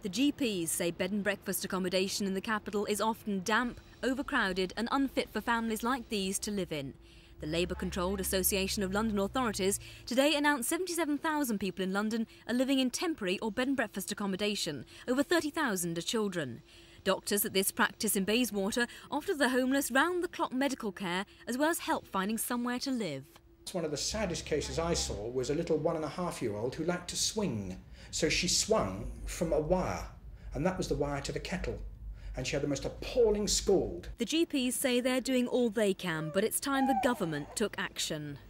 The GPs say bed and breakfast accommodation in the capital is often damp, overcrowded and unfit for families like these to live in. The Labour-controlled Association of London Authorities today announced 77,000 people in London are living in temporary or bed and breakfast accommodation. Over 30,000 are children. Doctors at this practice in Bayswater offer the homeless round-the-clock medical care as well as help finding somewhere to live. One of the saddest cases I saw was a little 1.5-year-old who liked to swing. So she swung from a wire, and that was the wire to the kettle. And she had the most appalling scald. The GPs say they're doing all they can, but it's time the government took action.